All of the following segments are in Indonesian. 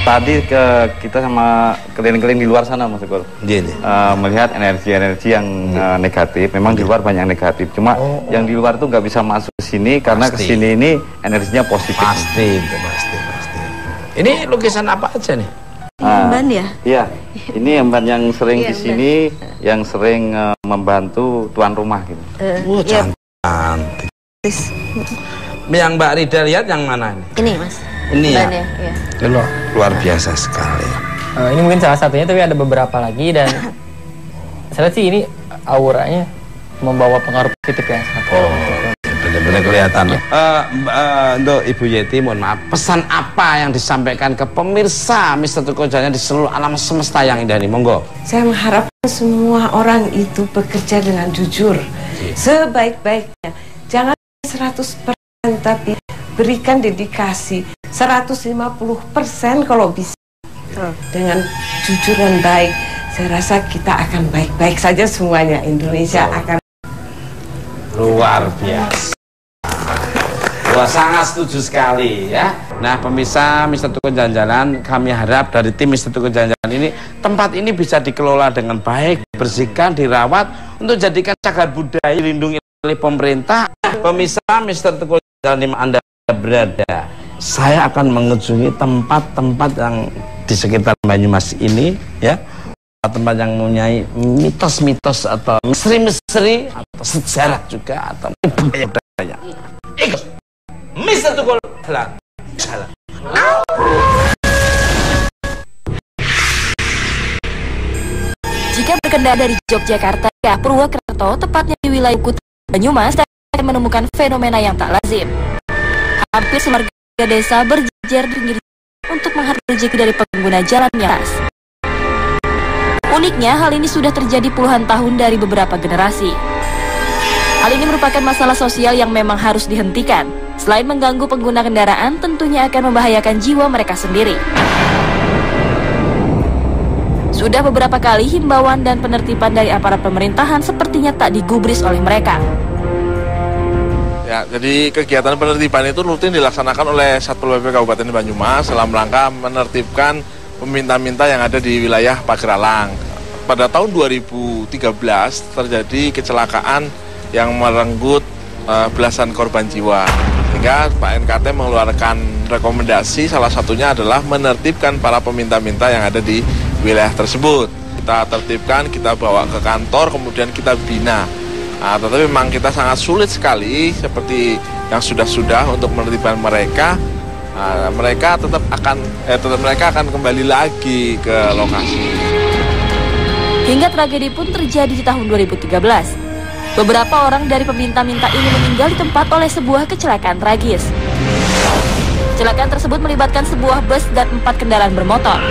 tadi kita sama keliling-keliling di luar sana Mas Teguh, melihat energi-energi yang negatif. Memang di luar banyak negatif, cuma yang di luar tuh nggak bisa masuk ke sini karena ke sini ini energinya positif. Pasti. Ini lukisan apa aja nih? Emban ya? Iya, ini emban yang sering di sini, yang sering membantu tuan rumah gitu. Cantik. Yang Mbak Rida lihat yang mana ini? Ini Mas. Ini ya? Iya. Luar biasa sekali. Ini mungkin salah satunya, tapi ada beberapa lagi dan saya lihat sih ini auranya membawa pengaruh positif ya. Benar-benar kelihatan. Untuk Ibu Yeti, mohon maaf, pesan apa yang disampaikan ke pemirsa Mister Tuko Jaya di seluruh alam semesta yang indah ini? Monggo. Saya mengharapkan semua orang itu bekerja dengan jujur, sebaik-baiknya. Jangan 100%, tapi berikan dedikasi 150% kalau bisa. Dengan jujur dan baik, saya rasa kita akan baik-baik saja semuanya. Indonesia akan luar biasa. Wah, sangat setuju sekali ya. Nah, pemirsa Mister Tuko Jalan-Jalan, kami harap dari tim Mister Tuko Jalan-Jalan ini, tempat ini bisa dikelola dengan baik, dibersihkan, dirawat untuk jadikan cagar budaya dilindungi oleh pemerintah. Pemirsa Mister Tuko Jalan di Anda berada, saya akan mengunjungi tempat-tempat yang di sekitar Banyumas ini ya, tempat yang mempunyai mitos-mitos atau misteri-misteri atau sejarah juga atau budaya-budaya. Ikut Mister Tuko Jalan. Jika berkendara dari Yogyakarta ke Purwokerto, tepatnya di wilayah Kuta Banyumas, akan menemukan fenomena yang tak lazim. Hampir semua warga desa berjejer di pinggir untuk menghargai rezeki dari pengguna jalan yang khas. Uniknya, hal ini sudah terjadi puluhan tahun dari beberapa generasi. Hal ini merupakan masalah sosial yang memang harus dihentikan. Selain mengganggu pengguna kendaraan, tentunya akan membahayakan jiwa mereka sendiri. Sudah beberapa kali himbauan dan penertiban dari aparat pemerintahan sepertinya tak digubris oleh mereka. Ya, jadi kegiatan penertiban itu rutin dilaksanakan oleh Satpol PP Kabupaten Banyumas dalam rangka menertibkan peminta-minta yang ada di wilayah Pagralang. Pada tahun 2013 terjadi kecelakaan yang merenggut belasan korban jiwa. Sehingga Pak NKT mengeluarkan rekomendasi, salah satunya adalah menertibkan para peminta-minta yang ada di wilayah tersebut. Kita tertibkan, kita bawa ke kantor, kemudian kita bina. Nah, tetapi memang kita sangat sulit sekali seperti yang sudah-sudah untuk menertibkan mereka. Mereka tetap akan kembali lagi ke lokasi. Hingga tragedi pun terjadi di tahun 2013. Beberapa orang dari peminta-minta ini meninggal di tempat oleh sebuah kecelakaan tragis. Kecelakaan tersebut melibatkan sebuah bus dan 4 kendaraan bermotor.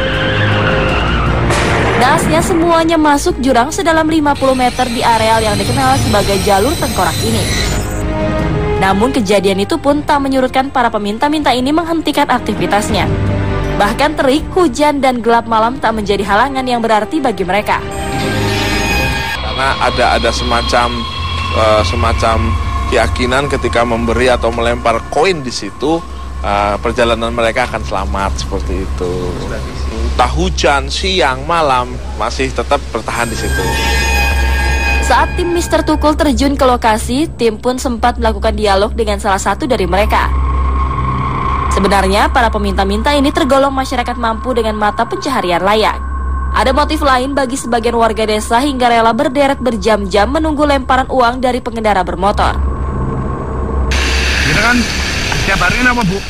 Naasnya semuanya masuk jurang sedalam 50 meter di areal yang dikenal sebagai jalur tengkorak ini. Namun kejadian itu pun tak menyurutkan para peminta-minta ini menghentikan aktivitasnya. Bahkan terik, hujan, dan gelap malam tak menjadi halangan yang berarti bagi mereka. Karena ada semacam keyakinan ketika memberi atau melempar koin di situ, perjalanan mereka akan selamat seperti itu. Entah hujan, siang, malam masih tetap bertahan di situ. Saat tim Mister Tukul terjun ke lokasi, tim pun sempat melakukan dialog dengan salah satu dari mereka. Sebenarnya para peminta-minta ini tergolong masyarakat mampu dengan mata pencaharian layak. Ada motif lain bagi sebagian warga desa hingga rela berderet berjam-jam menunggu lemparan uang dari pengendara bermotor. Kita kan setiap hari apa Bu?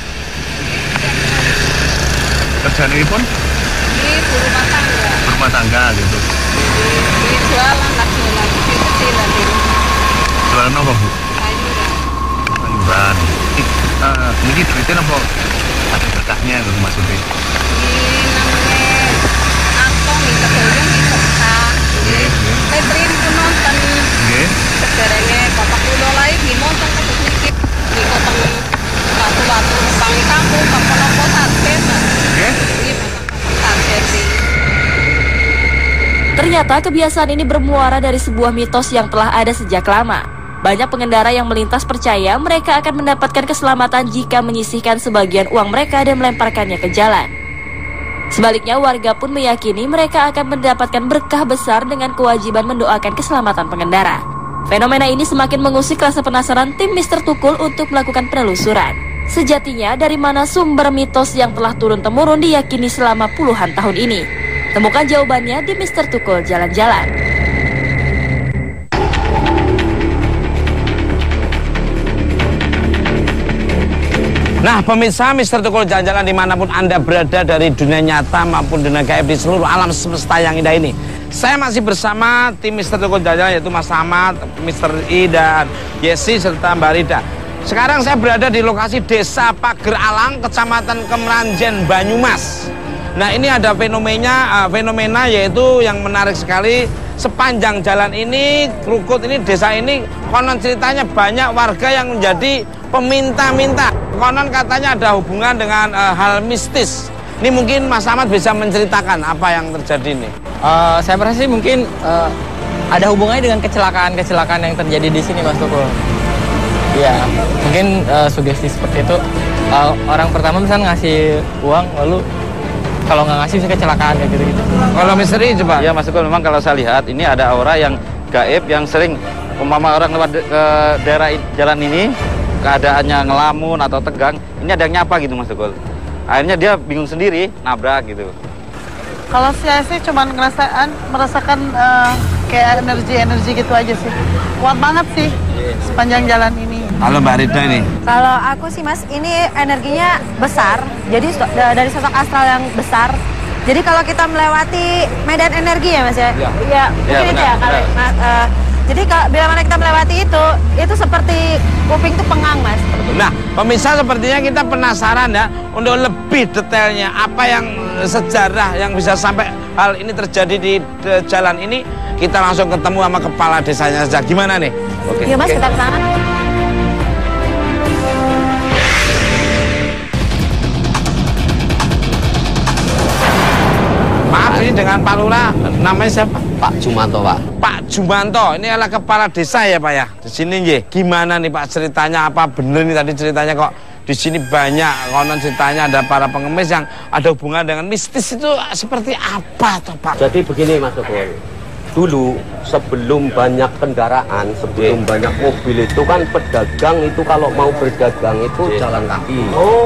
Kerjaan ini pun? Ini rumah tangga. Rumah tangga gitu. Ini jualan kecil-kecilan di rumah. Jualan apa Bu? Sayuran. Sayuran. Ini duitnya apa? Ada berkahnya gitu maksudnya? Ini namanya antong, ini kemudian ini berkah. Petrin itu nonton. Sejarahnya bapak kulo lain di nonton ke sedikit. Di kotong batu-batu pangi kampung, bapak-bapak target. Ini target ini. Ternyata kebiasaan ini bermuara dari sebuah mitos yang telah ada sejak lama. Banyak pengendara yang melintas percaya mereka akan mendapatkan keselamatan jika menyisihkan sebagian uang mereka dan melemparkannya ke jalan. Sebaliknya, warga pun meyakini mereka akan mendapatkan berkah besar dengan kewajiban mendoakan keselamatan pengendara. Fenomena ini semakin mengusik rasa penasaran tim Mr. Tukul untuk melakukan penelusuran. Sejatinya, dari mana sumber mitos yang telah turun-temurun diyakini selama puluhan tahun ini? Temukan jawabannya di Mr. Tukul Jalan-Jalan. Nah, pemirsa Mr. Tukul Jalan-Jalan dimanapun Anda berada dari dunia nyata maupun dunia gaib di seluruh alam semesta yang indah ini. Saya masih bersama tim Mr. Tukul Jalan-Jalan, yaitu Mas Ahmad, Mr. I, dan Yesi, serta Mbak Rida. Sekarang saya berada di lokasi Desa Pager Alang, Kecamatan Kemeranjen, Banyumas. Nah, ini ada fenomena yaitu yang menarik sekali. Sepanjang jalan ini, Krukut ini, desa ini, konon ceritanya banyak warga yang menjadi peminta-minta. Konon katanya ada hubungan dengan hal mistis. Ini mungkin Mas Ahmad bisa menceritakan apa yang terjadi ini. Saya merasa sih mungkin ada hubungannya dengan kecelakaan-kecelakaan yang terjadi di sini, Mas Tukul. Ya, mungkin sugesti seperti itu. Orang pertama misalnya ngasih uang, lalu kalau nggak ngasih bisa kecelakaan kayak gitu-gitu. Kalau misteri coba. Ya Mas Tukul, memang kalau saya lihat ini ada aura yang gaib yang sering umpama orang lewat ke daerah jalan ini keadaannya ngelamun atau tegang, ini ada yang nyapa gitu Mas Tukul. Akhirnya dia bingung sendiri, nabrak gitu. Kalau saya sih cuma merasakan kayak energi gitu aja sih. Kuat banget sih sepanjang jalan ini. Halo Mbak Rida ini. Kalau aku sih Mas, ini energinya besar. Jadi dari sosok astral yang besar. Jadi kalau kita melewati medan energi ya Mas ya? Iya, mungkin itu ya. Jadi bila mana kita melewati itu seperti kuping itu pengang Mas. Nah, pemirsa sepertinya kita penasaran ya untuk lebih detailnya apa yang sejarah yang bisa sampai hal ini terjadi di jalan ini. Kita langsung ketemu sama kepala desanya saja. Gimana nih? Oke. Iya Mas, kita ke sana. Maaf, ini dengan Pak Lurah, namanya siapa? Pak Jumanto, Pak. Pak Jumanto, ini adalah kepala desa ya Pak ya? Di sini ya, gimana nih Pak ceritanya, apa bener nih tadi ceritanya kok di sini banyak, konon ceritanya ada para pengemis yang ada hubungan dengan mistis itu seperti apa toh Pak? Jadi begini Mas Tukul, dulu sebelum banyak kendaraan, sebelum banyak mobil itu kan pedagang itu kalau mau berdagang itu jalan kaki.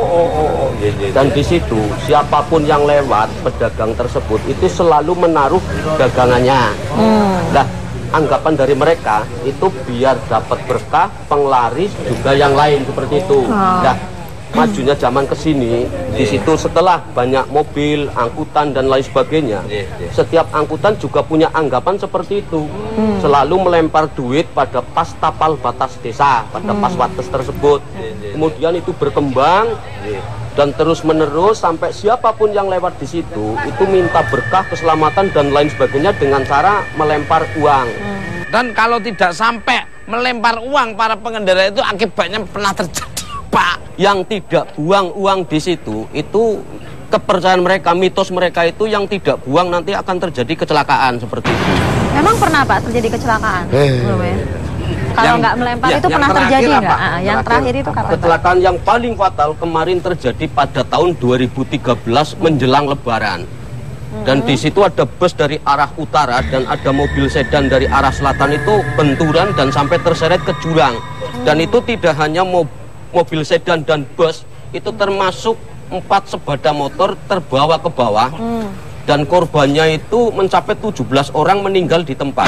Dan di situ siapapun yang lewat pedagang tersebut itu selalu menaruh dagangannya. Nah, anggapan dari mereka itu biar dapat berkah, penglaris juga yang lain seperti itu. Nah, majunya zaman ke sini, di situ setelah banyak mobil, angkutan dan lain sebagainya, setiap angkutan juga punya anggapan seperti itu. Selalu melempar duit pada pas tapal batas desa, pada pas wates tersebut. Kemudian itu berkembang dan terus menerus sampai siapapun yang lewat di situ itu minta berkah, keselamatan dan lain sebagainya dengan cara melempar uang. Dan kalau tidak sampai melempar uang, para pengendara itu akibatnya pernah terjadi Pak. Yang tidak buang uang di situ itu kepercayaan mereka, mitos mereka itu yang tidak buang nanti akan terjadi kecelakaan seperti itu. Memang pernah Pak terjadi kecelakaan? Belum ya? Kalau nggak melempar itu pernah terjadi nggak? Yang terakhir itu kapan? Kecelakaan yang paling fatal kemarin terjadi pada tahun 2013 menjelang Lebaran. Dan di situ ada bus dari arah utara dan ada mobil sedan dari arah selatan itu benturan dan sampai terseret ke jurang. Dan itu tidak hanya mobil sedan dan bus, itu termasuk 4 sepeda motor terbawa ke bawah. Dan korbannya itu mencapai 17 orang meninggal di tempat.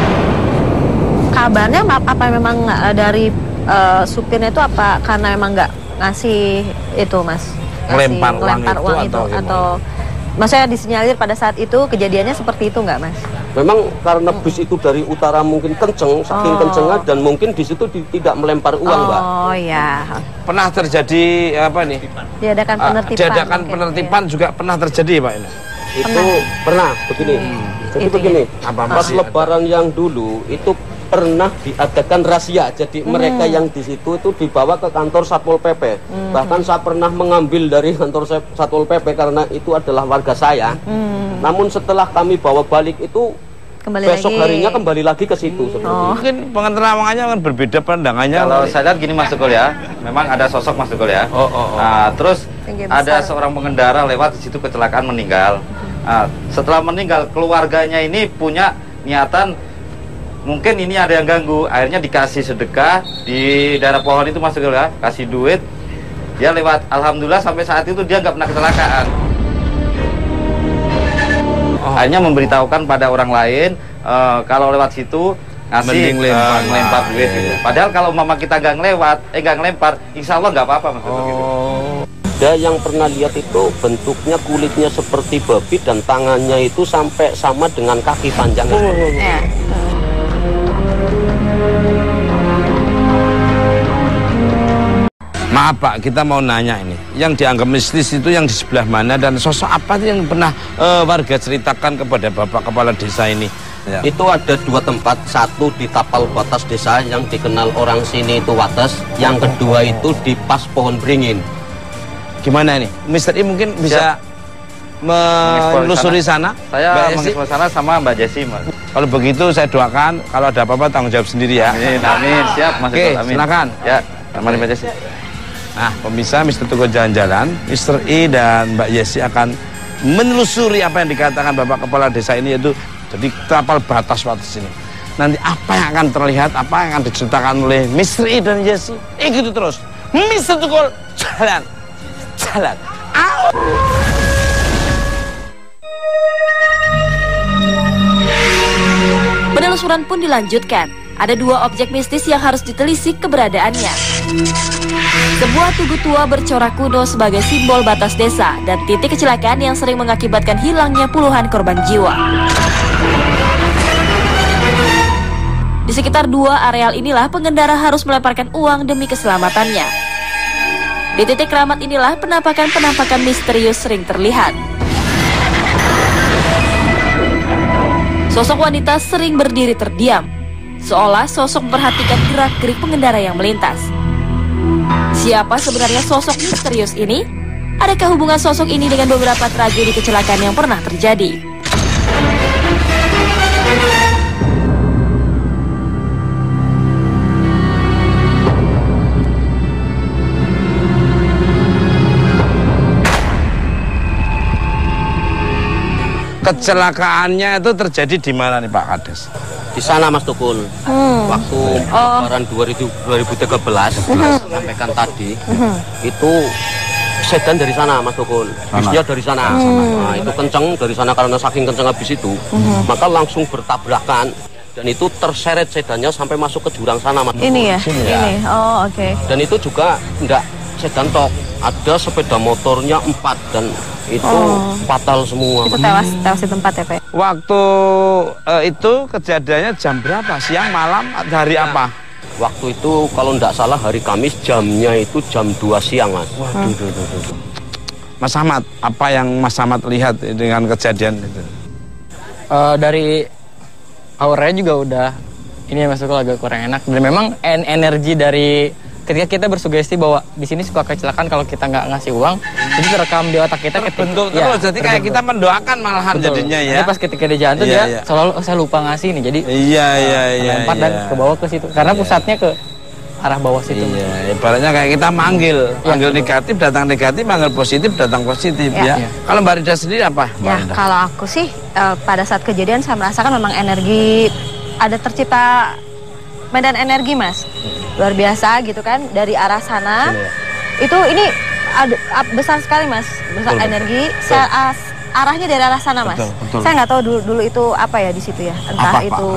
Kabarnya apa memang dari supirnya itu apa karena memang nggak ngasih itu Mas? Melempar uang itu atau maksudnya disinyalir pada saat itu kejadiannya seperti itu nggak Mas? Memang karena bus itu dari utara mungkin kenceng, saking kencengnya dan mungkin di situ tidak melempar uang, Mbak. Oh ya. Pernah terjadi apa nih? Diadakan penertiban. Diadakan penertiban juga pernah terjadi Pak ini. Itu pernah begini. Jadi itu begini. Pas Lebaran yang dulu itu pernah diadakan razia. Jadi mereka yang di situ itu dibawa ke kantor Satpol PP. Bahkan saya pernah mengambil dari kantor Satpol PP karena itu adalah warga saya. Namun setelah kami bawa balik itu besok harinya kembali lagi ke situ. Mungkin penerawangannya kan berbeda pandangannya. Kalau saya lihat gini Mas Tukul ya, memang ada sosok Mas Tukul ya. Nah, terus ada seorang pengendara lewat di situ kecelakaan meninggal. Nah, setelah meninggal keluarganya ini punya niatan mungkin ini ada yang ganggu, akhirnya dikasih sedekah di daerah pohon itu Mas Tukul ya, kasih duit. Dia lewat, alhamdulillah sampai saat itu dia nggak pernah kecelakaan. Akhirnya memberitahukan pada orang lain kalau lewat situ ngasih ngelempar duit gitu. Padahal kalau mama kita nggak ngelempar, insya Allah nggak apa-apa Mas Tukul gitu. Ada yang pernah lihat itu bentuknya kulitnya seperti babi dan tangannya itu sampai sama dengan kaki panjangnya. Maaf Pak, kita mau nanya ini, yang dianggap mistis itu yang di sebelah mana dan sosok apa yang pernah warga ceritakan kepada Bapak Kepala Desa ini? Ya. Itu ada 2 tempat, satu di tapal batas desa yang dikenal orang sini itu Wates, yang kedua itu di pas pohon beringin. Gimana ini? Mr. I mungkin bisa menelusuri sana? Saya mengeksplor sana sama Mbak Jessi, Mas. Kalau begitu saya doakan, kalau ada apa-apa tanggung jawab sendiri ya. Amin, amin. Siap Mas. Oke, silakan. Ya, sama Mbak Jessi. Nah, pemirsa Mr. Tukul Jalan-Jalan, Mr. I dan Mbak Jessi akan menelusuri apa yang dikatakan Bapak Kepala Desa ini, yaitu jadi tapal batas ini. Nanti apa yang akan terlihat, apa yang akan diceritakan oleh Mr. I dan Jessi, ikuti terus Mr. Tukul Jalan. Penelusuran pun dilanjutkan. Ada 2 objek mistis yang harus ditelisik keberadaannya. Sebuah tugu tua bercorak kuno sebagai simbol batas desa dan titik kecelakaan yang sering mengakibatkan hilangnya puluhan korban jiwa. Di sekitar 2 areal inilah pengendara harus melemparkan uang demi keselamatannya. Di titik keramat inilah penampakan-penampakan misterius sering terlihat. Sosok wanita sering berdiri terdiam, seolah sosok memperhatikan gerak-gerik pengendara yang melintas. Siapa sebenarnya sosok misterius ini? Adakah hubungan sosok ini dengan beberapa tragedi kecelakaan yang pernah terjadi? Kecelakaannya itu terjadi di mana nih Pak Kades? Di sana Mas Tukul. Waktu lebaran 2013 sampaikan tadi, itu sedan dari sana Mas Tukul. Bisnya dari sana. Nah, itu kenceng dari sana karena saking kenceng habis itu, maka langsung bertabrakan dan itu terseret sedannya sampai masuk ke jurang sana Mas Tukul. Ini ya? Ini. Oh, oke. Dan itu juga enggak sedan tok, ada sepeda motornya 4 dan itu fatal semua. Itu tewas di tempat ya Pak? Waktu itu kejadiannya jam berapa? Siang, malam, hari apa? Waktu itu kalau enggak salah hari Kamis, jamnya itu jam 2 siang Mas. Waduh, Mas Ahmad, apa yang Mas Ahmad lihat dengan kejadian itu? Dari auranya juga udah ini Mas Tukul agak kurang enak. Dan memang energi dari ketika kita bersugesti bahwa di sini suka kecelakaan kalau kita nggak ngasih uang, itu terekam di otak kita. Bentuk terus, jadi kayak kita mendoakan malahan jadinya ya. Jadi pas ketika di jalan tuh dia selalu saya lupa ngasih nih, jadi lempar dan ke bawah ke situ, karena pusatnya ke arah bawah situ. Iya, ibaratnya kayak kita manggil negatif datang negatif, manggil positif datang positif ya. Kalau Mbak Rida sendiri apa? Ya, kalau aku sih pada saat kejadian saya merasakan memang energi, ada tercipta medan energi Mas, luar biasa gitu kan dari arah sana. Itu ini besar sekali Mas, besar energi. Arahnya dari arah sana Mas. Saya nggak tahu dulu itu apa ya di situ ya, entah apa, itu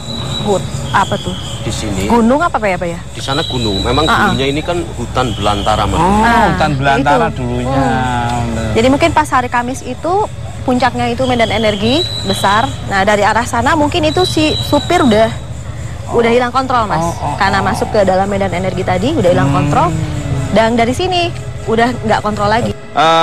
apa tuh di sini gunung apa ya Pak ya? Di sana gunung, memang dulunya ini kan hutan belantara Mas. Hutan belantara dulunya. Jadi mungkin pas hari Kamis itu puncaknya itu medan energi besar. Nah dari arah sana mungkin itu si supir udah hilang kontrol Mas, karena masuk ke dalam medan energi tadi udah hilang kontrol, dan dari sini udah nggak kontrol lagi.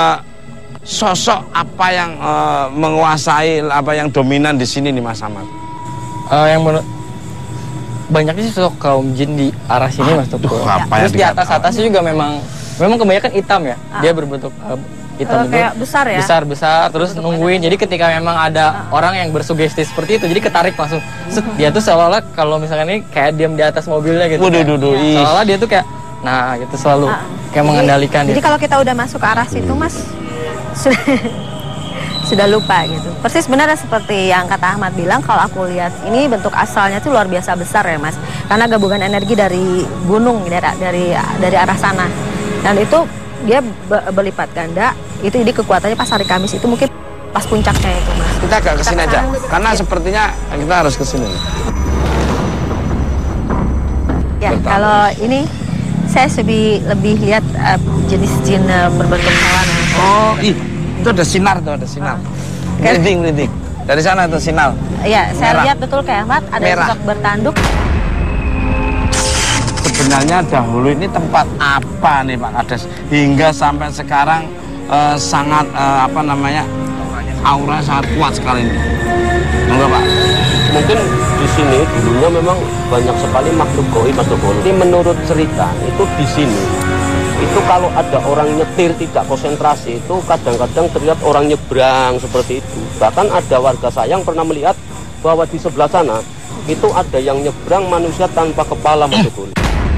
Sosok apa yang menguasai, apa yang dominan di sini nih Mas Ahmad? Yang banyaknya sih sosok kaum jin di arah sini Mas Tukul. Terus di atasnya juga memang kebanyakan hitam ya, dia berbentuk hitam itu. Kayak besar ya? Besar, terus nungguin. Jadi ketika memang ada orang yang bersugesti seperti itu, jadi ketarik langsung. Dia tuh seolah-olah kalau misalkan ini kayak diam di atas mobilnya gitu. Seolah dia tuh kayak, nah gitu selalu kayak mengendalikan. Jadi kalau kita udah masuk ke arah situ, Mas, sudah lupa gitu. Persis benar seperti yang kata Ahmad bilang, kalau aku lihat ini bentuk asalnya tuh luar biasa besar ya Mas. Karena gabungan energi dari gunung dari arah sana. Dan itu dia berlipat ganda. Itu jadi kekuatannya pas hari Kamis itu mungkin pas puncaknya itu Mas. Kita agak kesini aja. Karena sepertinya kita harus kesini. Ya, kalau ini saya lebih lihat jenis jin berbentuk hewan. Oh, itu ada sinar tuh, ada sinar. Merinding. Dari sana itu sinar. Iya, saya lihat betul kayak Ahmad ada sosok bertanduk. Sebenarnya dahulu ini tempat apa nih Pak Kades? Hingga sampai sekarang sangat aura sangat kuat sekali ini. Enggak Pak? Mungkin di sini dulunya memang banyak sekali makhluk gaib, Mas Tukul. Ini menurut cerita itu di sini. Itu kalau ada orang nyetir tidak konsentrasi itu kadang-kadang terlihat orang nyebrang seperti itu. Bahkan ada warga saya yang pernah melihat bahwa di sebelah sana itu ada yang nyebrang manusia tanpa kepala, Mas Tukul.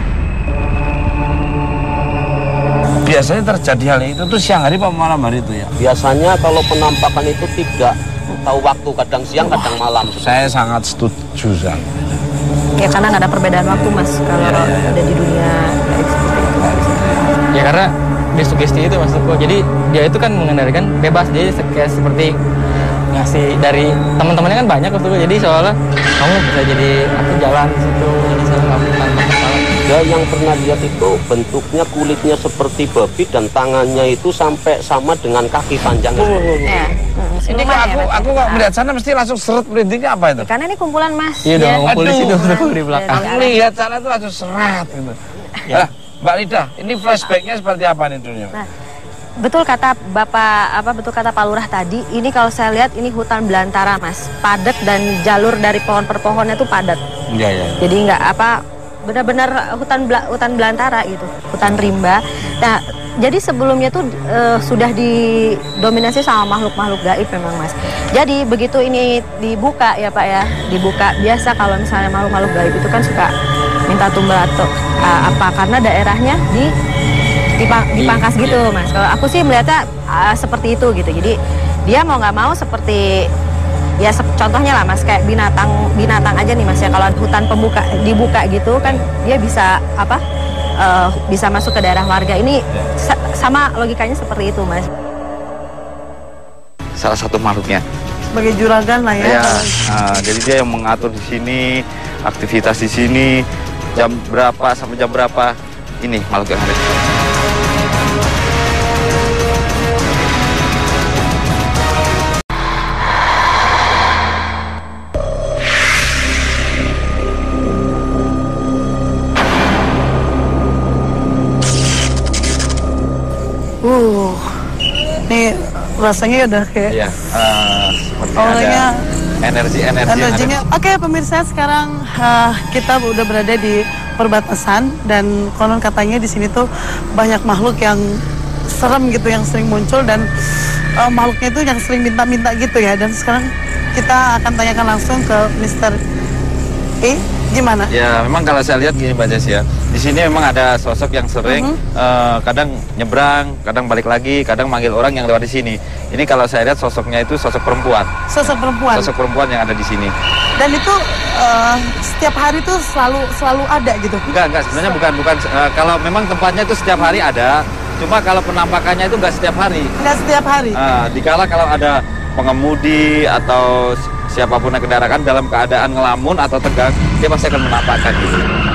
Biasanya terjadi hal itu tuh siang hari apa malam hari itu ya? Biasanya kalau penampakan itu tidak tahu waktu, kadang siang kadang malam. Saya sangat setuju Zang. Ya karena nggak ada perbedaan waktu Mas kalau ada di dunia seperti itu. Ya karena dia sugesti itu Mas Tuko. Jadi dia itu kan mengendalikan bebas. Jadi kayak seperti ngasih dari teman-temannya kan banyak Mas Tuko. Jadi soalnya kamu bisa jadi aku jalan di situ. Jadi saya nggak tanpa kepala. Ya yang pernah lihat itu bentuknya kulitnya seperti babi dan tangannya itu sampai sama dengan kaki panjang. Ya. Ini aku kok melihat sana mesti langsung seret, merindingnya apa itu? Karena ini kumpulan Mas. Iya dong, ngumpul di situ di belakang. Aku lihat sana tuh langsung seret gitu. Ya. Mbak Lida, ini flashbacknya seperti apa nih dunia? Nah, betul kata betul kata Pak Lurah tadi, ini kalau saya lihat ini hutan belantara Mas, padat dan jalur dari pohon per pohonnya tuh padat. Iya. Jadi nggak benar-benar hutan belantara gitu, hutan rimba. Nah, jadi sebelumnya tuh sudah didominasi sama makhluk-makhluk gaib memang Mas. Jadi begitu ini dibuka ya Pak ya, dibuka biasa kalau misalnya makhluk-makhluk gaib itu kan suka minta tumbal atau karena daerahnya dipangkas gitu Mas. Kalau aku sih melihatnya seperti itu gitu. Jadi dia mau nggak mau seperti ya contohnya lah Mas, kayak binatang aja nih Mas ya. Kalau hutan dibuka gitu kan dia bisa bisa masuk ke daerah warga. Ini sama logikanya seperti itu Mas. Salah satu makhluknya. Sebagai juragan lah ya. Jadi dia yang mengatur di sini, aktivitas di sini, jam berapa sampai jam berapa, ini makhluk yang ada. Nih rasanya udah kayak auranya energinya. Oke, pemirsa, sekarang kita udah berada di perbatasan dan konon katanya di sini tuh banyak makhluk yang serem gitu yang sering muncul dan makhluknya itu yang sering minta-minta gitu ya. Dan sekarang kita akan tanyakan langsung ke Mr. E, gimana? Ya, memang kalau saya lihat gini Mbak Jess ya, di sini memang ada sosok yang sering kadang nyebrang, kadang balik lagi, kadang manggil orang yang lewat di sini. Ini kalau saya lihat sosoknya itu sosok perempuan. Sosok perempuan. Sosok perempuan yang ada di sini. Dan itu setiap hari itu selalu ada gitu? Enggak, sebenarnya bukan. Kalau memang tempatnya itu setiap hari ada, cuma kalau penampakannya itu enggak setiap hari. Enggak setiap hari? Dikala kalau ada pengemudi atau siapapun yang kendaraan dalam keadaan ngelamun atau tegang, dia pasti akan menampakkan gitu.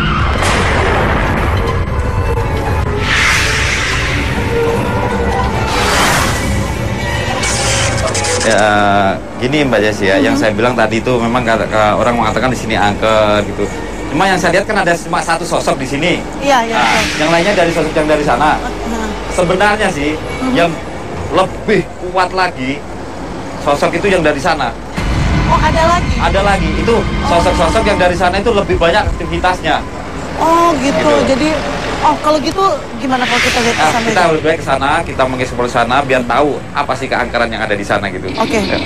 Ya, gini Mbak Jess ya, yang saya bilang tadi itu memang orang mengatakan di sini angker gitu. Cuma yang saya lihat kan ada cuma satu sosok di sini. Iya. Yang lainnya dari sosok yang dari sana. Sebenarnya sih yang lebih kuat lagi sosok itu yang dari sana. Oh, ada lagi? Ada lagi. Itu sosok-sosok yang dari sana itu lebih banyak aktivitasnya. Oh gitu. Jadi kalau gitu gimana kalau kita lihat ke sana? Kita lebih baik ke sana, kita mengeksplor sana biar tahu apa sih keangkeran yang ada di sana gitu. Oke. Ya.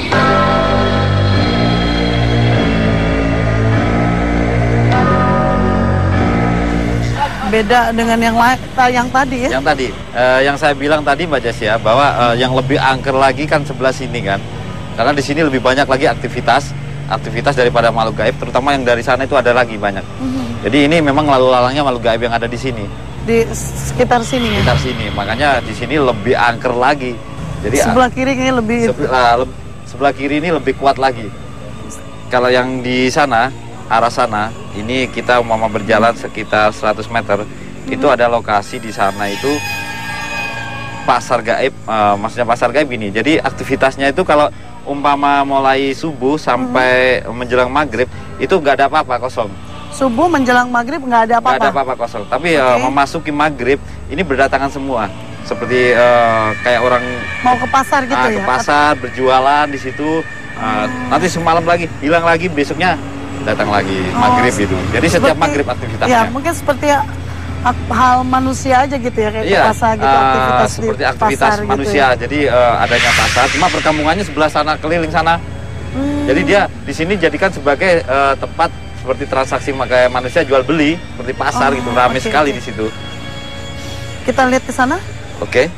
Beda dengan yang tadi ya? Yang tadi, yang saya bilang tadi Mbak Jas ya, bahwa yang lebih angker lagi kan sebelah sini kan. Karena di sini lebih banyak lagi aktivitas daripada makhluk gaib, terutama yang dari sana itu ada lagi banyak. Jadi ini memang lalu lalangnya makhluk gaib yang ada di sini. Di sekitar sini ya? Sekitar sini, makanya di sini lebih angker lagi. Jadi sebelah kiri ini lebih... Sebelah kiri ini lebih kuat lagi. Kalau yang di sana, arah sana, ini kita mau berjalan sekitar 100 meter, itu ada lokasi di sana itu pasar gaib, maksudnya pasar gaib ini. Jadi aktivitasnya itu kalau umpama mulai subuh sampai menjelang maghrib, itu nggak ada apa-apa, kosong. Subuh menjelang maghrib nggak ada apa-apa? Nggak ada apa-apa, kosong. Tapi memasuki maghrib, ini berdatangan semua. Seperti kayak orang mau ke pasar gitu ya? Ke pasar, berjualan di situ. Nanti semalam lagi, hilang lagi, besoknya datang lagi maghrib gitu. Jadi setiap maghrib aktivitasnya. Ya, mungkin seperti hal manusia aja gitu ya, kayak ke pasar gitu, aktivitas seperti di aktivitas pasar manusia. gitu ya. Jadi adanya pasar, cuma perkampungannya sebelah sana, keliling sana. Jadi dia di sini jadikan sebagai tempat seperti transaksi kayak manusia jual beli, seperti pasar gitu, ramai sekali di situ. Kita lihat ke sana? Oke.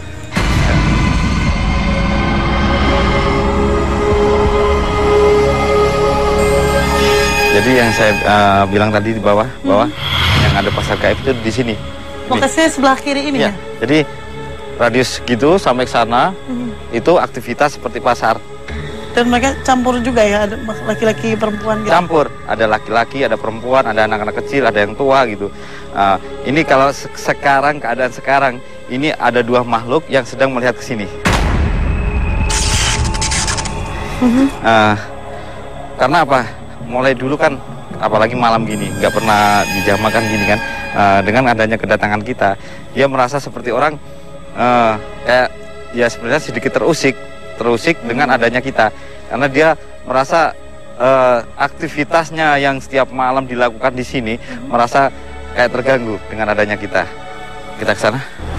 Jadi yang saya bilang tadi di bawah yang ada pasar gaib itu di sini. Lokasinya sebelah kiri ini ya? Jadi radius gitu sampai ke sana itu aktivitas seperti pasar. Dan mereka campur juga ya, ada laki-laki perempuan gitu? Campur, ada laki-laki, ada perempuan, ada anak-anak kecil, ada yang tua gitu. Ini kalau sekarang, keadaan sekarang, ini ada dua makhluk yang sedang melihat ke sini. Karena apa? Mulai dulu kan, apalagi malam gini, nggak pernah dijamakan gini kan. Dengan adanya kedatangan kita, dia merasa seperti orang kayak ya sebenarnya sedikit terusik dengan adanya kita, karena dia merasa aktivitasnya yang setiap malam dilakukan di sini merasa kayak terganggu dengan adanya kita. Kita ke sana.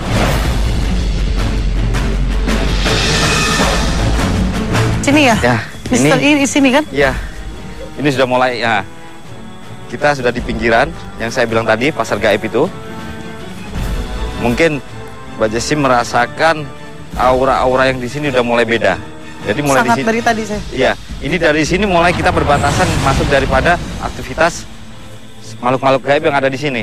Sini ya? Ya. Mister ini di sini kan? Iya. Ini sudah mulai ya. Kita sudah di pinggiran yang saya bilang tadi, pasar gaib itu. Mungkin Mbak Jessi merasakan aura-aura yang di sini udah mulai beda. Jadi mulai sangat di sini. dari tadi saya. Iya, ini dari sini mulai kita berbatasan masuk daripada aktivitas makhluk-makhluk gaib yang ada di sini.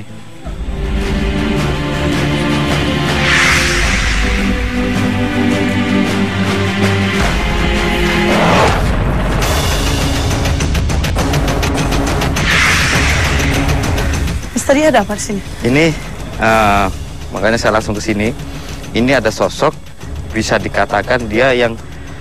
Misteri ada apa di sini? Ini makanya saya langsung ke sini. Ini ada sosok, bisa dikatakan dia yang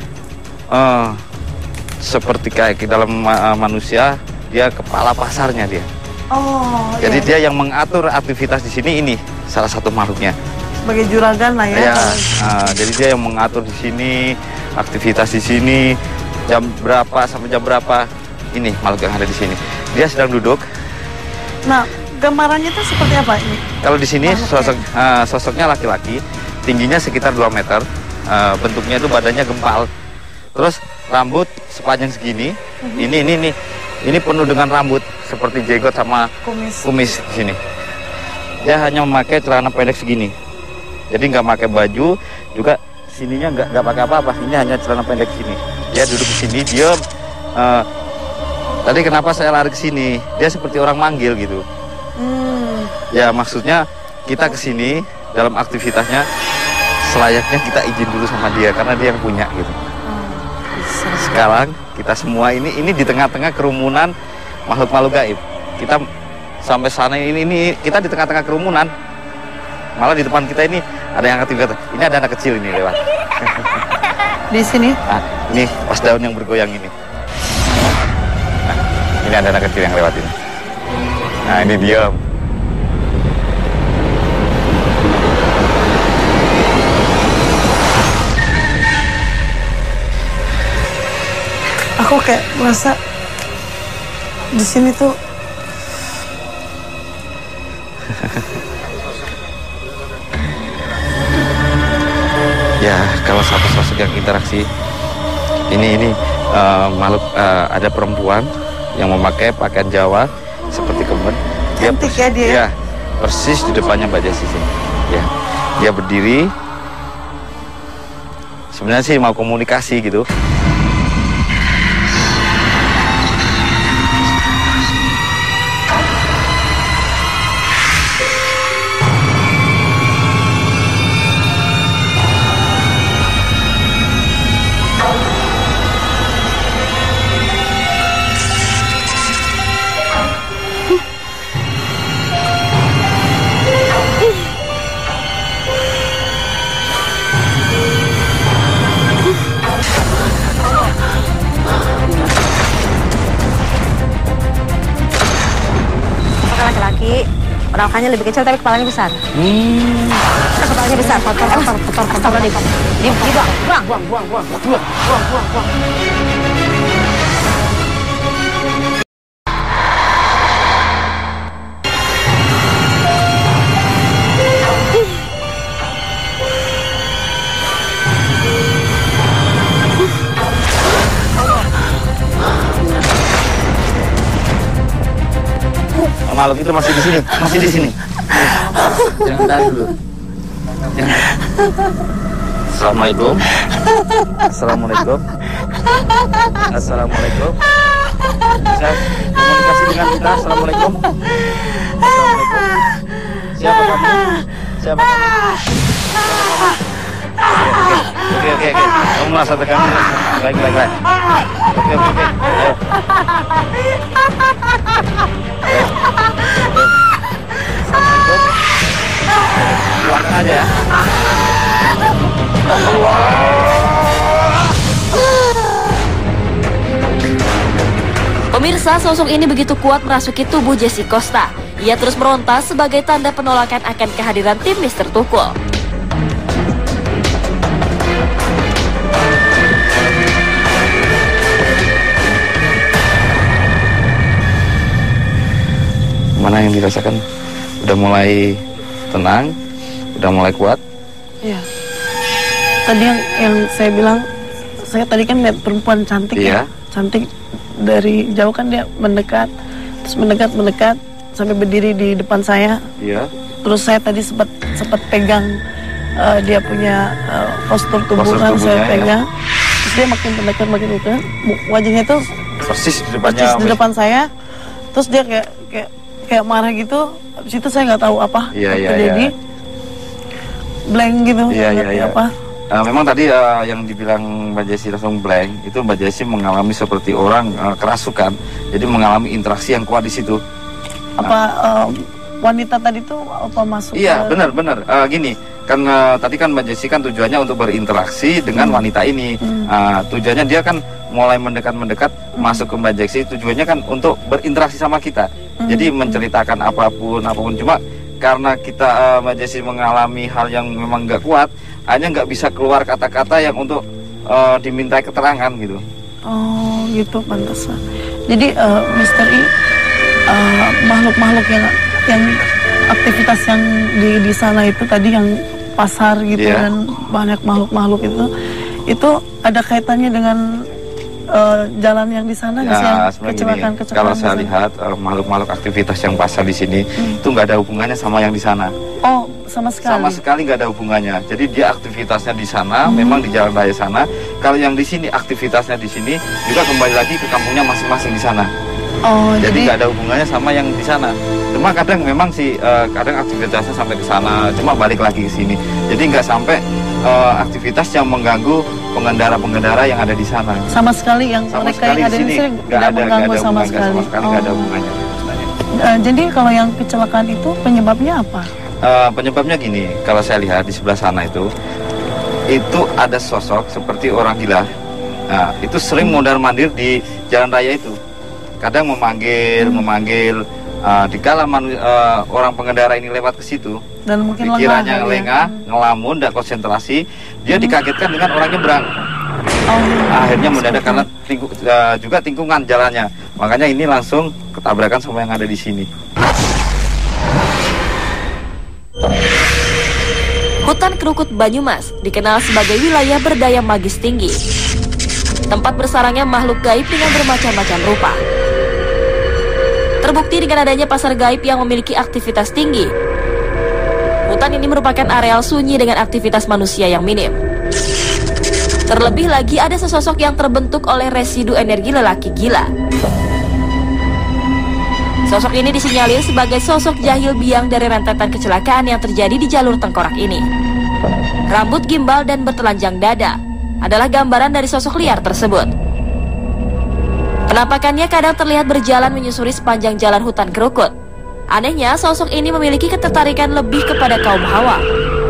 seperti kayak dalam manusia, dia kepala pasarnya dia. Oh. Jadi iya. dia yang mengatur aktivitas di sini, ini salah satu makhluknya. Sebagai juragan lah ya. Jadi dia yang mengatur di sini, aktivitas di sini, jam berapa sampai jam berapa. Ini makhluk yang ada di sini. Dia sedang duduk. Nah, gambarannya itu seperti apa ini? Kalau di sini sosoknya laki-laki, tingginya sekitar 2 meter, bentuknya itu badannya gempal. Terus rambut sepanjang segini, ini penuh dengan rambut seperti jenggot sama kumis di sini. Dia hanya memakai celana pendek segini, jadi nggak pakai baju, juga sininya nggak pakai apa-apa. Ini hanya celana pendek sini. Dia duduk di sini, diam. Tadi kenapa saya lari ke sini? Dia seperti orang manggil gitu. Ya maksudnya kita ke sini dalam aktivitasnya selayaknya kita izin dulu sama dia karena dia yang punya gitu. Sekarang kita semua ini di tengah-tengah kerumunan makhluk-makhluk gaib. Kita sampai sana ini kita di tengah-tengah kerumunan. Malah di depan kita ini ada yang aktivitas. Ini ada anak kecil ini lewat. Di sini? Ini pas daun yang bergoyang ini. Nah, ini ada anak kecil yang lewat ini. Nah, ini diam. Aku kayak merasa di sini tuh Ya, kalau satu sosok yang interaksi, ini makhluk, ada perempuan yang memakai pakaian Jawa seperti kemben. Cantik ya dia. Ya, persis di depannya Mbak Jessi sih. Ya, dia berdiri. Sebenarnya sih mau komunikasi gitu. Perawakannya lebih kecil tapi kepalanya besar. Kepalanya besar. Kotor. Buang. Makhluk itu masih di sini. Jangan tahan dulu. Assalamualaikum. Bisa komunikasi dengan kita. Assalamualaikum. Siapa kamu? Oke. Kamu merasa tegang? Baik. Oke. Ayo. Keluarkan aja ya. Pemirsa, sosok ini begitu kuat merasuki tubuh Jessi Costa. Ia terus meronta sebagai tanda penolakan akan kehadiran tim Mr. Tukul. Mana yang dirasakan? Udah mulai tenang, udah mulai kuat? Iya. Tadi yang saya bilang, saya tadi kan lihat perempuan cantik ya, cantik dari jauh kan dia mendekat, terus mendekat sampai berdiri di depan saya. Iya. Terus saya tadi sempat pegang dia punya postur tubuhnya, saya pegang. Terus dia makin mendekat, wajahnya itu persis di depan saya. Terus dia kayak marah gitu. Habis itu saya nggak tahu apa terjadi. Blank gitu. Iya. Apa? Memang tadi yang dibilang Mbak Jessi langsung blank, itu Mbak Jessi mengalami seperti orang kerasukan, jadi mengalami interaksi yang kuat di situ. Apa wanita tadi tuh apa masuk? Iya, benar. Gini, kan tadi kan Mbak Jessi kan tujuannya untuk berinteraksi dengan wanita ini. Tujuannya dia kan mulai mendekat masuk ke Mbak Jessi, tujuannya kan untuk berinteraksi sama kita. Jadi menceritakan apapun. Cuma karena kita Mbak Jessi mengalami hal yang memang nggak kuat, hanya nggak bisa keluar kata-kata yang untuk dimintai keterangan gitu. Oh gitu, pantesan. Jadi misteri makhluk-makhluk yang aktivitas yang di sana itu tadi yang pasar gitu dan banyak makhluk-makhluk itu ada kaitannya dengan jalan yang di sana nggak sih, yang kecelakaan kalau saya lihat makhluk-makhluk aktivitas yang pasar di sini itu nggak ada hubungannya sama yang di sana. Oh, sama sekali nggak ada hubungannya. Jadi dia aktivitasnya di sana, memang di jalan raya sana. Kalau yang di sini aktivitasnya di sini juga kembali lagi ke kampungnya masing-masing di sana. Oh, jadi nggak ada hubungannya sama yang di sana. Cuma kadang memang sih kadang aktivitasnya sampai ke sana, cuma balik lagi ke sini. Jadi nggak sampai aktivitas yang mengganggu pengendara-pengendara yang ada di sana. Sama sekali yang mereka yang ada di sini tidak mengganggu sama sekali. Nggak ada hubungannya. Jadi kalau yang kecelakaan itu penyebabnya apa? Penyebabnya gini, kalau saya lihat di sebelah sana itu ada sosok seperti orang gila. Nah, itu sering mondar-mandir di jalan raya itu. Kadang memanggil. Dikala orang pengendara ini lewat ke situ, dan mungkin pikirannya lengah, ngelamun, tidak konsentrasi, dia dikagetkan dengan orang nyebrang. Akhirnya mendadak karena juga tikungan jalannya, makanya ini langsung ketabrakan sama yang ada di sini. Hutan Krukut Banyumas dikenal sebagai wilayah berdaya magis tinggi. Tempat bersarangnya makhluk gaib dengan bermacam-macam rupa. Terbukti dengan adanya pasar gaib yang memiliki aktivitas tinggi. Hutan ini merupakan areal sunyi dengan aktivitas manusia yang minim. Terlebih lagi ada sesosok yang terbentuk oleh residu energi lelaki gila. Sosok ini disinyalir sebagai sosok jahil biang dari rentetan kecelakaan yang terjadi di jalur tengkorak ini. Rambut gimbal dan bertelanjang dada adalah gambaran dari sosok liar tersebut. Penampakannya kadang terlihat berjalan menyusuri sepanjang jalan hutan Krukut. Anehnya, sosok ini memiliki ketertarikan lebih kepada kaum Hawa.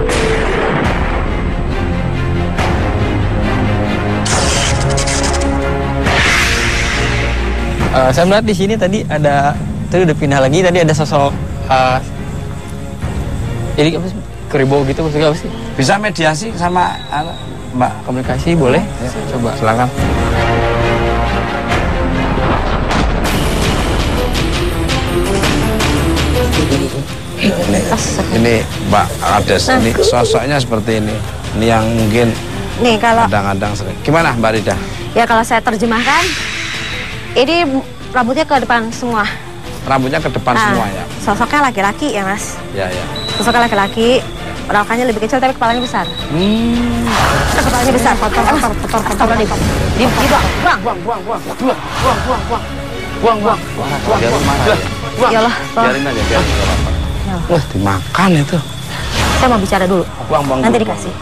Saya melihat di sini tadi ada, itu udah pindah lagi, tadi ada sosok jadi apa sih, keribau gitu maksudnya apa sih? Bisa mediasi sama Mbak? Komunikasi boleh? Ya, coba silakan. Ini Mbak Kades, ini sosoknya seperti ini. Ini yang mungkin nih kalau kadang-kadang sering. Gimana Mbak Rida? Ya kalau saya terjemahkan, ini rambutnya ke depan semua. Rambutnya ke depan semua ya? Sosoknya laki-laki ya Mas? Ya. Sosoknya laki-laki, perawakannya lebih kecil tapi kepalanya besar. Kepalanya besar, kotor. Ya Allah, biarin aja, biarin. Wah, dimakan itu. Saya mau bicara dulu. Nanti dikasih.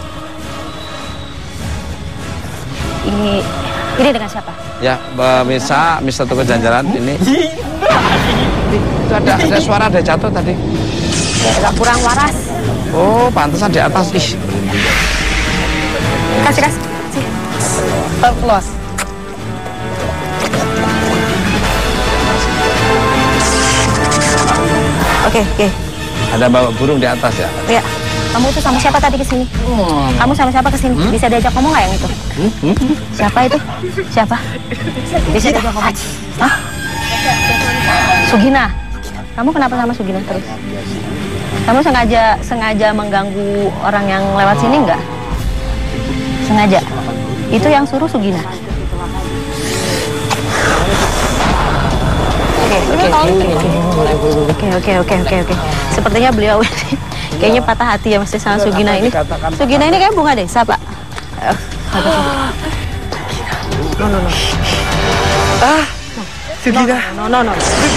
Ini dengan siapa? Ya, Misa Tukul Janjalan ini. Itu ada suara ada jatuh tadi. Agak kurang waras. Oh, pantesan di atas. Ih, kasih. Close. Oke. Ada bawa burung di atas ya? Iya. Kamu tuh sama siapa tadi kesini? Kamu sama siapa kesini? Bisa diajak ngomong nggak yang itu? Siapa itu? Siapa? Bisa diajak ngomong? Hah? Sugina. Kamu kenapa sama Sugina terus? Kamu sengaja mengganggu orang yang lewat sini nggak? Sengaja. Itu yang suruh Sugina. Oke. Sepertinya beliau ini kayaknya patah hati ya Mas sama Sugina ini. Sugina ini kayak bunga desa, Pak. No. Sugina. No.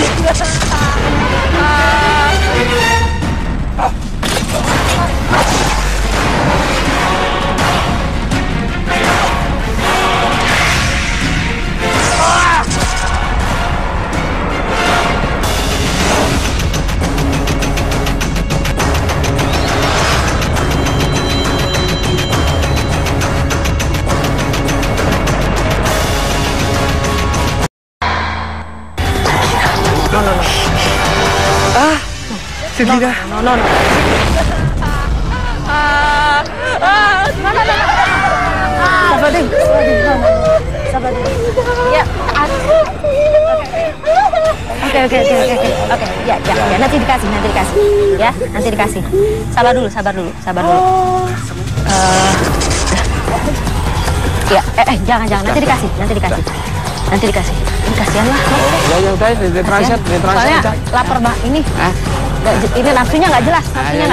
Sugina. No. Sabar. Ya. Oke. Ya. Nanti dikasih. Ya, nanti dikasih. Sabar dulu. Ya, jangan. Nanti dikasih. Ini kasihan lah. Ya udah, ditranslate soalnya aja. Lapar Mbak. Ini nafsunya nggak jelas.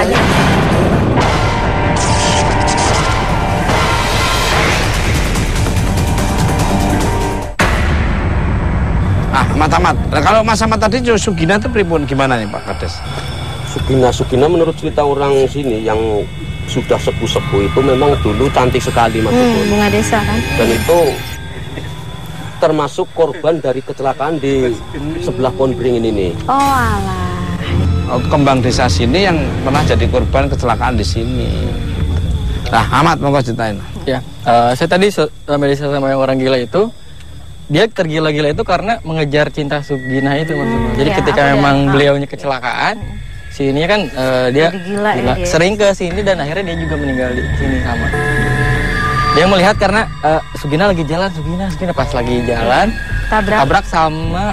Mat. Nah, kalau Mas Ahmad tadi Sugina itu pripun gimana nih Pak Kades? Sugina menurut cerita orang sini yang sudah sepuh-sepuh itu memang dulu cantik sekali Mas. Bunga desa kan. Dan itu termasuk korban dari kecelakaan di sebelah pohon beringin ini. Oh alah. Kembang desa sini yang pernah jadi korban kecelakaan di sini. Nah, Ahmad mau ceritain. Ya, saya tadi sama yang orang gila itu, dia tergila-gila itu karena mengejar cinta Sugina itu maksudnya. Jadi ketika memang beliaunya kecelakaan, sini kan dia gila, sering ke sini dan akhirnya dia juga meninggal di sini sama. Dia melihat karena Sugina lagi jalan, Sugina pas lagi jalan tabrak sama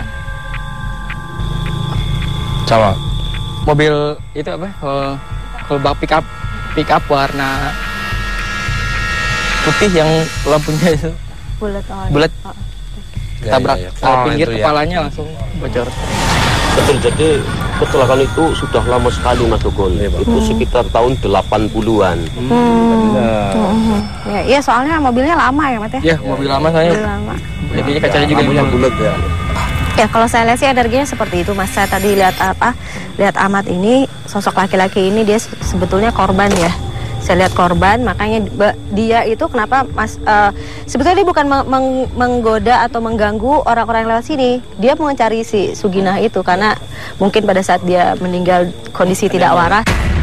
cowok mobil itu apa? Kalau bak pick up pick up warna putih yang lampunya itu bulat. Tabrak pinggir kepalanya langsung bocor. Betul, jadi kecelakaan itu sudah lama sekali Mas Tukul. Itu sekitar tahun 80-an. Iya, soalnya mobilnya lama ya, Mat ya? Iya, mobil lama saya. Jadinya kacanya juga bulat ya. Ya, kalau saya lihat sih energinya seperti itu, Mas. Saya tadi lihat lihat Ahmad ini, sosok laki-laki ini dia sebetulnya korban ya. Saya lihat korban, makanya dia itu kenapa Mas sebetulnya dia bukan menggoda atau mengganggu orang-orang yang lewat sini. Dia mau mencari si Suginah itu karena mungkin pada saat dia meninggal kondisi tidak waras.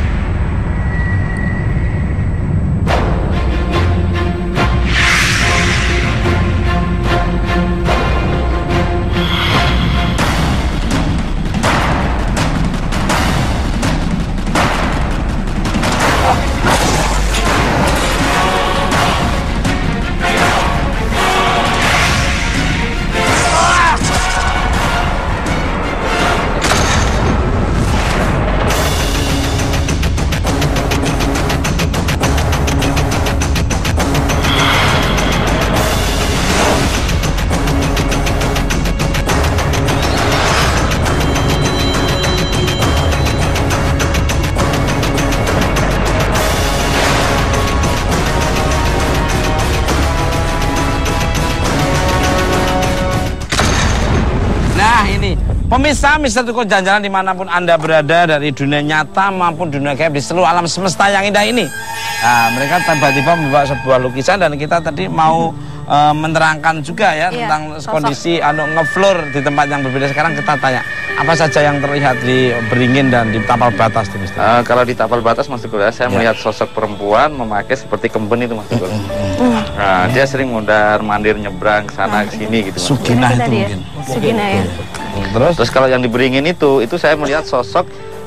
Pemirsa Mister Tukul Jalan-Jalan dimanapun Anda berada, dari dunia nyata maupun dunia gaib di seluruh alam semesta yang indah ini. Nah, mereka tiba-tiba membawa sebuah lukisan dan kita tadi mau menerangkan juga ya tentang kondisi ngefloor di tempat yang berbeda. Sekarang kita tanya, apa saja yang terlihat di Beringin dan di tapal batas di Mister? Kalau di tapal batas Mas Tukul, saya melihat sosok perempuan memakai seperti kemben itu Mas Tukul. Nah, dia sering mondar-mandir nyebrang ke sana ke sini gitu. Suginah itu mungkin. Suginah ya. Terus kalau yang di Beringin itu saya melihat sosok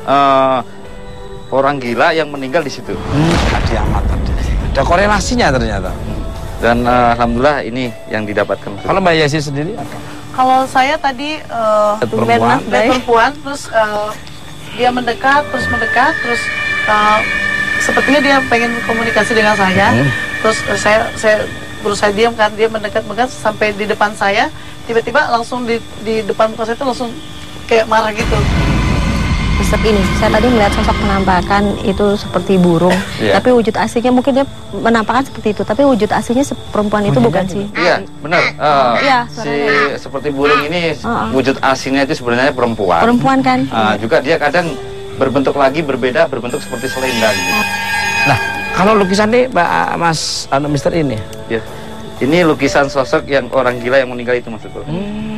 orang gila yang meninggal di situ. Ada korelasinya ternyata. Dan alhamdulillah ini yang didapatkan. Kalau Mbak Yesi sendiri apa? Kalau saya tadi perempuan, terus dia mendekat, terus sepertinya dia pengen komunikasi dengan saya. Terus saya berusaha diam kan, dia mendekat sampai di depan saya. Tiba-tiba langsung di depan muka saya itu langsung kayak marah gitu. Mister ini, saya tadi melihat sosok penampakan itu seperti burung, tapi wujud aslinya mungkin dia menampakkan seperti itu, tapi wujud aslinya perempuan itu bukan sih? Iya, benar. Seperti burung ini wujud aslinya itu sebenarnya perempuan. Perempuan kan? Juga dia kadang berbentuk lagi berbeda, berbentuk seperti selendang. Gitu. Nah, kalau lukisan ini Mas Mister ini? Ya. Ini lukisan sosok yang orang gila yang meninggal itu Mas Tukul.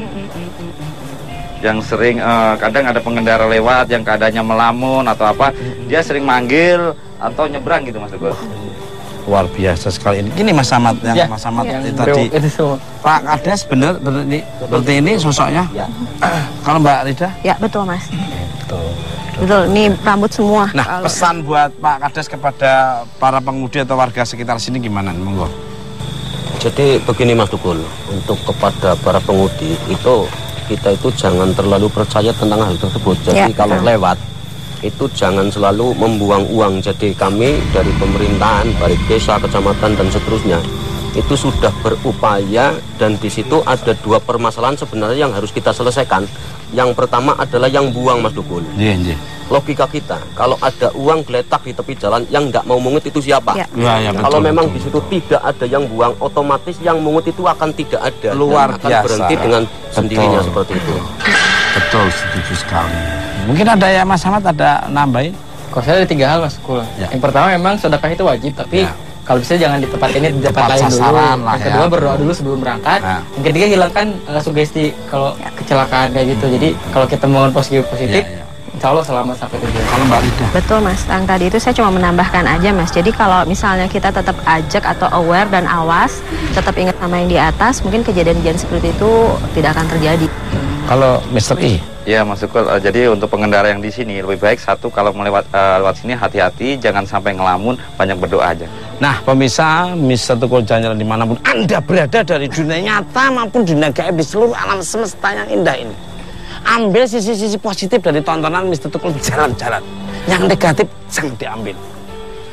Yang sering kadang ada pengendara lewat yang keadaannya melamun atau apa, dia sering manggil atau nyebrang gitu Mas Tukul. Luar biasa sekali ini. Ini Mas Samad yang Mas Samad tadi. Pak Kades bener ini seperti ini sosoknya. Kalau Mbak Rida? Ya betul Mas. Betul, ini rambut semua. Nah, pesan buat Pak Kades kepada para pengemudi atau warga sekitar sini gimana? Monggo. Jadi begini Mas Tukul, untuk kepada para pengemudi itu kita itu jangan terlalu percaya tentang hal tersebut. Jadi kalau lewat itu jangan selalu membuang uang. Jadi kami dari pemerintahan, baik desa, kecamatan dan seterusnya itu sudah berupaya, dan di situ ada dua permasalahan sebenarnya yang harus kita selesaikan. Yang pertama adalah yang buang Mas Tukul. Logika kita, kalau ada uang geletak di tepi jalan, yang nggak mau mungut itu siapa? Kalau memang di situ tidak ada yang buang, otomatis yang mungut itu akan tidak ada. Luar biasa. Akan berhenti dengan sendirinya seperti itu. Betul, setuju sekali. Mungkin ada ya Mas Samad ada nambahin? Kalau saya ada 3 hal Mas Tukul. Yang pertama memang sedekah itu wajib, tapi kalau bisa jangan di tempat ini, di tempat lain dulu. Yang kedua berdoa dulu sebelum berangkat. Yang ketiga hilangkan sugesti kalau kecelakaan kayak gitu. Jadi kalau kita mohon positif, insya Allah selamat sampai tujuan. Kalau Mbak Rida? Betul Mas, yang tadi itu saya cuma menambahkan aja Mas. Jadi kalau misalnya kita tetap ajak atau aware dan awas, tetap ingat sama yang di atas, mungkin kejadian-kejadian seperti itu tidak akan terjadi. Kalau Mister I? Ya Mas Tukul, jadi untuk pengendara yang di sini lebih baik satu, kalau lewat sini hati-hati, jangan sampai ngelamun, banyak berdoa aja. Nah pemirsa Mister Tukul Jalan-Jalan dimanapun Anda berada, dari dunia nyata maupun dunia gaib di seluruh alam semesta yang indah ini, ambil sisi-sisi positif dari tontonan Mister Tukul Jalan-Jalan. Yang negatif jangan diambil.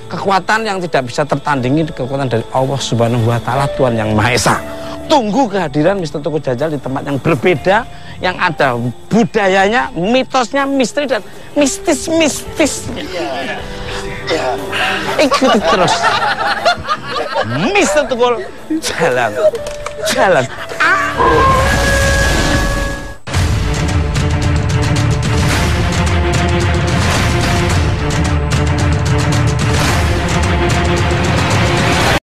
kekuatan yang tidak bisa tertandingi, kekuatan dari Allah Subhanahu wa Ta'ala, Tuhan yang Maha Esa. Tunggu kehadiran Mr. Tukul Jajal di tempat yang berbeda, yang ada budayanya, mitosnya, misteri dan mistis-mistisnya. Ikuti terus Mr. Tukul Jalan.